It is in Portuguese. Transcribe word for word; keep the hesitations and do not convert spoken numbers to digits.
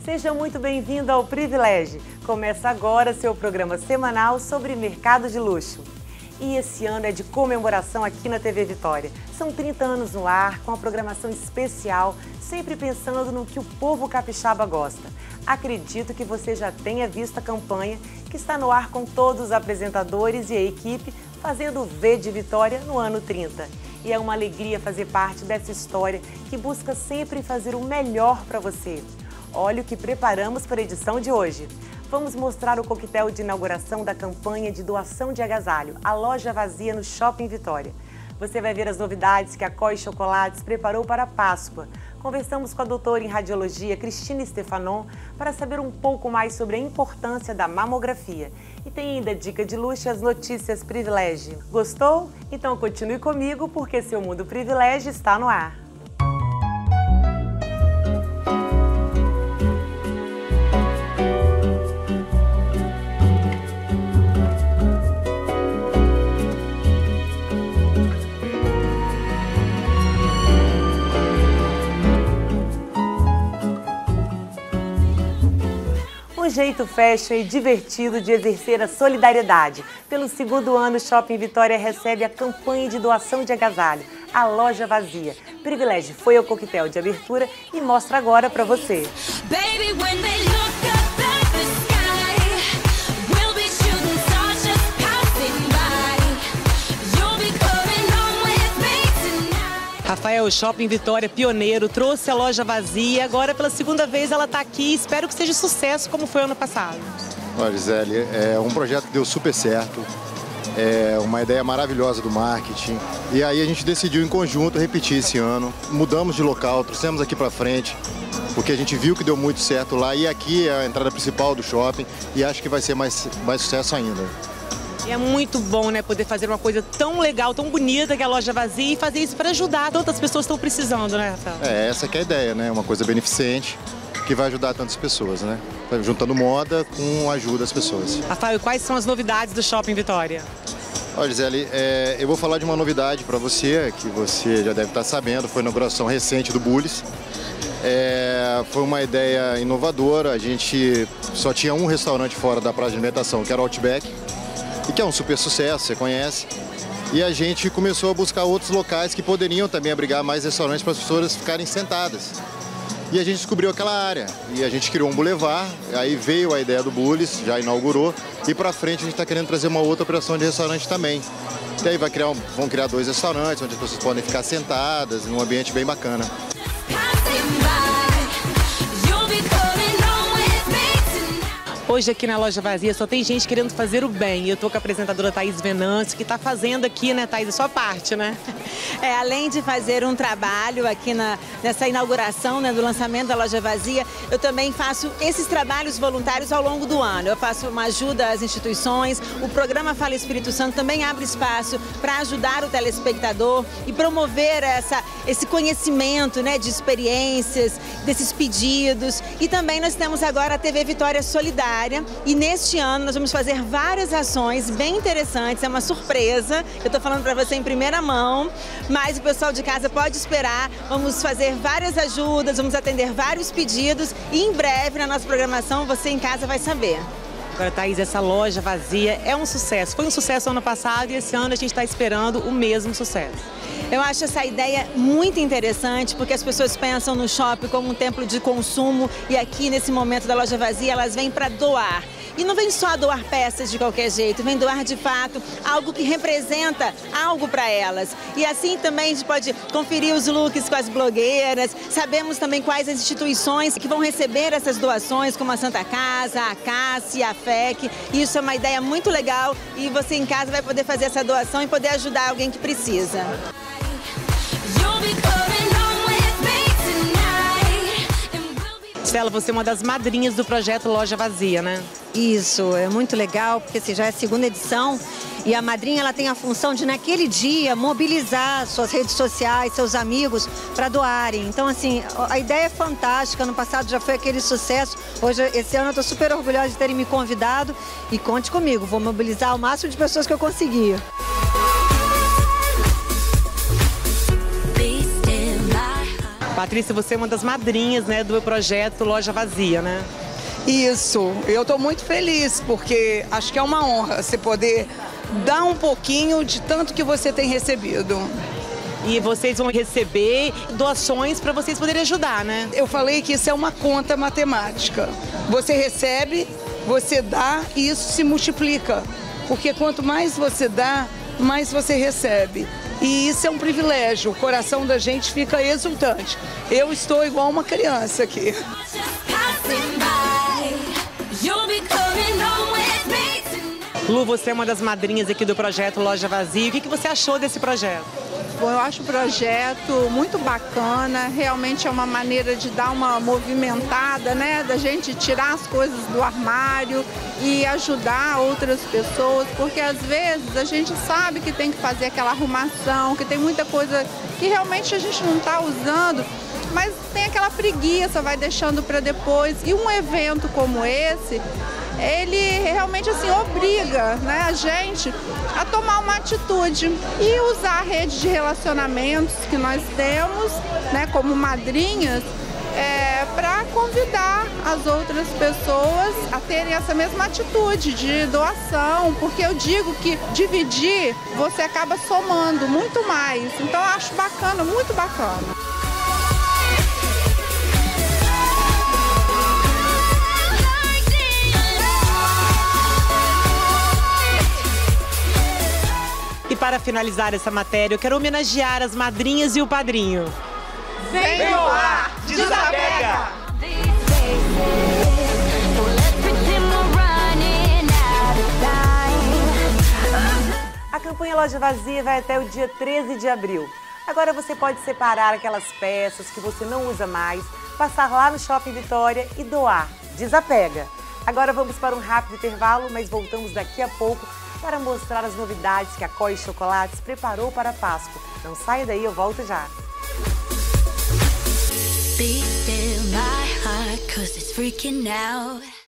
Seja muito bem-vindo ao Privilégio. Começa agora seu programa semanal sobre mercado de luxo. E esse ano é de comemoração aqui na T V Vitória. São trinta anos no ar, com a programação especial, sempre pensando no que o povo capixaba gosta. Acredito que você já tenha visto a campanha que está no ar com todos os apresentadores e a equipe fazendo o V de Vitória no ano trinta. E é uma alegria fazer parte dessa história que busca sempre fazer o melhor para você. Olha o que preparamos para a edição de hoje. Vamos mostrar o coquetel de inauguração da campanha de doação de agasalho, a loja vazia no Shopping Vitória. Você vai ver as novidades que a Coi Chocolates preparou para a Páscoa. Conversamos com a doutora em radiologia Cristina Stefanon para saber um pouco mais sobre a importância da mamografia. E tem ainda dica de luxo e as notícias Privilégio. Gostou? Então continue comigo porque seu mundo Privilégio está no ar. Um jeito fashion e divertido de exercer a solidariedade. Pelo segundo ano, o Shopping Vitória recebe a campanha de doação de agasalho, a loja vazia. Privilégio foi ao coquetel de abertura e mostra agora para você. Rafael, o Shopping Vitória, pioneiro, trouxe a loja vazia. Agora, pela segunda vez, ela está aqui. Espero que seja sucesso, como foi ano passado. Olha, Gisele, é um projeto que deu super certo. É uma ideia maravilhosa do marketing. E aí a gente decidiu em conjunto repetir esse ano. Mudamos de local, trouxemos aqui para frente, porque a gente viu que deu muito certo lá. E aqui é a entrada principal do shopping e acho que vai ser mais, mais sucesso ainda. E é muito bom, né, poder fazer uma coisa tão legal, tão bonita que é a loja vazia e fazer isso para ajudar. Tantas pessoas estão precisando, né, Rafael? É, essa que é a ideia, né? Uma coisa beneficente que vai ajudar tantas pessoas, né? Juntando moda com ajuda às pessoas. Rafael, quais são as novidades do Shopping Vitória? Olha, Gisele, é, eu vou falar de uma novidade para você, que você já deve estar sabendo, foi a inauguração recente do Bullis. É, foi uma ideia inovadora, a gente só tinha um restaurante fora da praça de alimentação, que era o Outback, e que é um super sucesso, você conhece. E a gente começou a buscar outros locais que poderiam também abrigar mais restaurantes para as pessoas ficarem sentadas. E a gente descobriu aquela área, e a gente criou um boulevard, aí veio a ideia do Bullis, já inaugurou, e para frente a gente está querendo trazer uma outra operação de restaurante também. E aí vai criar um, vão criar dois restaurantes, onde as pessoas podem ficar sentadas, num ambiente bem bacana. Hoje aqui na loja vazia só tem gente querendo fazer o bem. Eu tô com a apresentadora Thaís Venâncio, que tá fazendo aqui, né, Thaís, a sua parte, né? É, além de fazer um trabalho aqui na, nessa inauguração, né, do lançamento da loja vazia, eu também faço esses trabalhos voluntários ao longo do ano. Eu faço uma ajuda às instituições, o programa Fala Espírito Santo também abre espaço para ajudar o telespectador e promover essa, esse conhecimento, né, de experiências, desses pedidos. E também nós temos agora a T V Vitória Solidária. E neste ano nós vamos fazer várias ações bem interessantes, é uma surpresa, eu estou falando para você em primeira mão, mas o pessoal de casa pode esperar, vamos fazer várias ajudas, vamos atender vários pedidos e em breve na nossa programação você em casa vai saber. Agora, Thaís, essa loja vazia é um sucesso, foi um sucesso ano passado e esse ano a gente está esperando o mesmo sucesso. Eu acho essa ideia muito interessante, porque as pessoas pensam no shopping como um templo de consumo e aqui nesse momento da loja vazia elas vêm para doar. E não vem só doar peças de qualquer jeito, vem doar de fato algo que representa algo para elas. E assim também a gente pode conferir os looks com as blogueiras, sabemos também quais as instituições que vão receber essas doações, como a Santa Casa, a CASSE, a F E C. Isso é uma ideia muito legal e você em casa vai poder fazer essa doação e poder ajudar alguém que precisa. Estela, você é uma das madrinhas do projeto Loja Vazia, né? Isso, é muito legal, porque assim, já é a segunda edição e a madrinha ela tem a função de, naquele dia, mobilizar suas redes sociais, seus amigos, para doarem. Então, assim, a ideia é fantástica, ano passado já foi aquele sucesso, hoje, esse ano eu estou super orgulhosa de terem me convidado e conte comigo, vou mobilizar o máximo de pessoas que eu conseguir. Patrícia, você é uma das madrinhas, né, do projeto Loja Vazia, né? Isso, eu estou muito feliz, porque acho que é uma honra você poder dar um pouquinho de tanto que você tem recebido. E vocês vão receber doações para vocês poderem ajudar, né? Eu falei que isso é uma conta matemática. Você recebe, você dá e isso se multiplica. Porque quanto mais você dá, mais você recebe. E isso é um privilégio, o coração da gente fica exultante. Eu estou igual uma criança aqui. Lu, você é uma das madrinhas aqui do projeto Loja Vazia. O que você achou desse projeto? Bom, eu acho o projeto muito bacana, realmente é uma maneira de dar uma movimentada, né? Da gente tirar as coisas do armário e ajudar outras pessoas, porque às vezes a gente sabe que tem que fazer aquela arrumação, que tem muita coisa que realmente a gente não está usando, mas tem aquela preguiça, vai deixando para depois. E um evento como esse, ele realmente assim obriga, né, a gente a tomar uma atitude e usar a rede de relacionamentos que nós temos, né, como madrinhas, é, para convidar as outras pessoas a terem essa mesma atitude de doação, porque eu digo que dividir você acaba somando muito mais. Então eu acho bacana, muito bacana. E para finalizar essa matéria, eu quero homenagear as madrinhas e o padrinho. Vem doar! Desapega! A campanha Loja Vazia vai até o dia treze de abril. Agora você pode separar aquelas peças que você não usa mais, passar lá no Shopping Vitória e doar. Desapega! Agora vamos para um rápido intervalo, mas voltamos daqui a pouco para mostrar as novidades que a Coi Chocolates preparou para a Páscoa. Não saia daí, eu volto já. Be still my heart, 'cause it's freaking out.